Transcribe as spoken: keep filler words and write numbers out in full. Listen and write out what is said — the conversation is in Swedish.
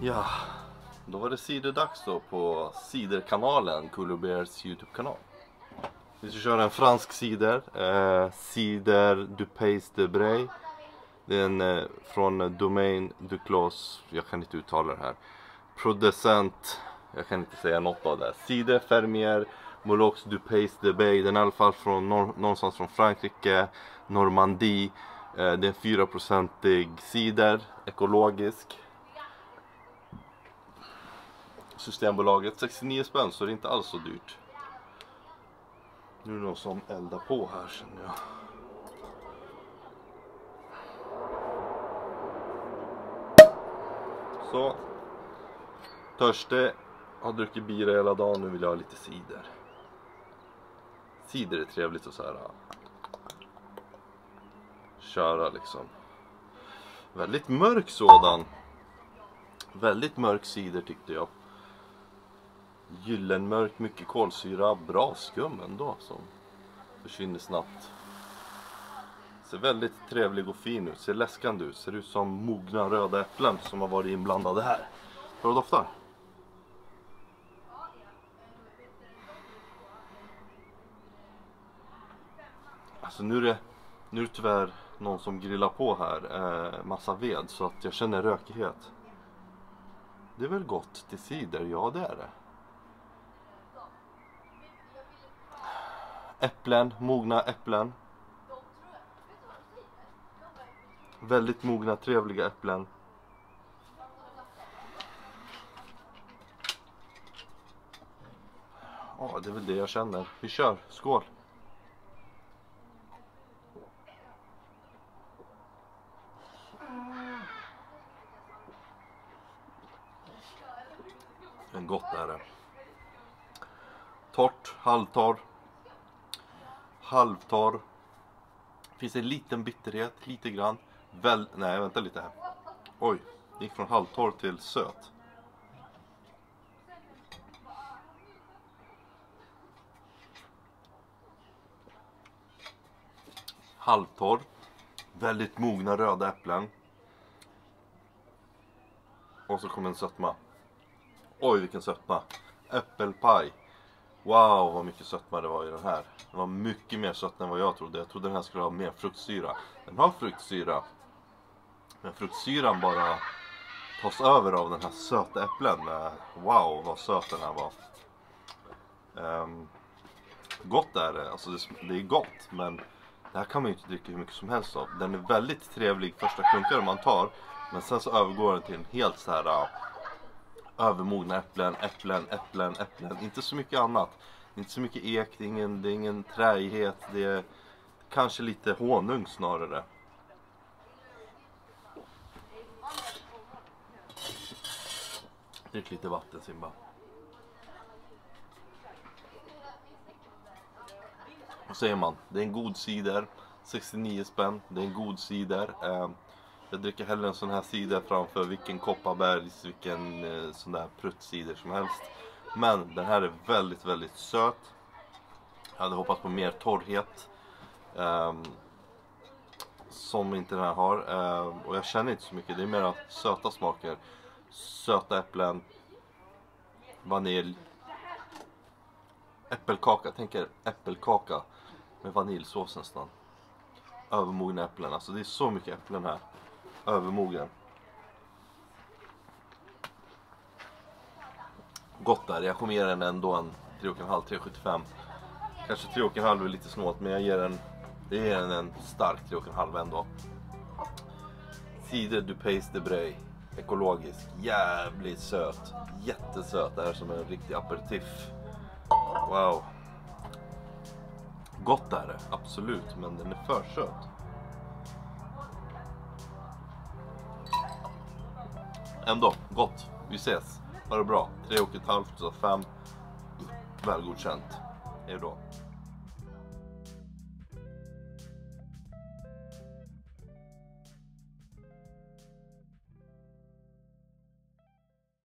Ja, då var det ciderdags då på ciderkanalen, Cooler Bears YouTube-kanal. Vi ska köra en fransk cider, eh, cider du Pays de Bray. Det är en eh, från Domaine du Clos, jag kan inte uttala det här. Producent, jag kan inte säga något av det. Cider Fermier, Molox du Pays de Bray. Den är i alla fall från någonstans från Frankrike, Normandie. Eh, det är en fyra procentig cider, ekologisk. Systembolaget sextionio spänn, så det är inte alls så dyrt. Nu är det någon som eldar på här, känner jag. Så. Törstig. Har druckit bira hela dagen, nu vill jag ha lite cider. Cider är trevligt och så här. Köra liksom. Väldigt mörk sådan. Väldigt mörk cider tyckte jag. Gyllenmörk, mycket kolsyra, bra skum ändå som försvinner snabbt. Ser väldigt trevlig och fin ut, ser läskande ut, ser ut som mogna röda äpplen som har varit inblandade här. Hör du doftar? Alltså nu är det, nu är det tyvärr någon som grillar på här, eh, massa ved, så att jag känner rökighet. Det är väl gott till cider, ja det är det. Äpplen, mogna äpplen. Väldigt mogna, trevliga äpplen. Ja, det är väl det jag känner. Vi kör, skål! En gott är det. Torrt, halvtorr. Halvtorr. Finns en liten bitterhet, lite grann. Väl, nej, vänta lite här. Oj, det gick från halvtorr till söt. Halvtorr. Väldigt mogna röda äpplen. Och så kommer en sötma. Oj, vilken sötma. Äppelpaj. Wow, vad mycket sötma det var i den här. Det var mycket mer sött än vad jag trodde. Jag trodde den här skulle ha mer fruktsyra. Den har fruktsyra. Men fruktsyran bara tas över av den här söta äpplen. Wow, vad söt den här var. Um, gott är det. Alltså det, det är gott. Men det här kan man ju inte dricka hur mycket som helst av. Den är väldigt trevlig första klunkar man tar. Men sen så övergår den till en helt så här... Uh, övermogna äpplen, äpplen, äpplen, äpplen. Inte så mycket annat. Inte så mycket ek, det är ingen, det är ingen träighet. Det är kanske lite honung snarare. Drick lite vatten, Simba. Vad säger man? Det är en god cider. sextionio spänn. Det är en god cider. Jag dricker hellre en sån här cider framför vilken Kopparbergs, vilken eh, sån där pruttcider som helst. Men den här är väldigt, väldigt söt. Jag hade hoppats på mer torrhet. Eh, som inte den här har. Eh, och jag känner inte så mycket. Det är mer söta smaker. Söta äpplen. Vanilj. Äppelkaka. Tänk er äppelkaka med vaniljsås nästan. Övermogna äpplen. Alltså det är så mycket äpplen här. Övermogen. Gott där. Jag kommer ge den ändå en tre komma fem till tre sjuttiofem. Kanske tre komma fem är lite snålt, men jag ger den, det ger den en stark tre komma fem ändå. Cider du Pays de Bray. Ekologisk. Jävligt söt. Jättesöt. Det här är som en riktig aperitif. Wow. Gott är det. Absolut. Men den är för söt. Ändå, gott. Vi ses. Ha det bra. tre komma fem till fem. Välgodkänt. Hej då.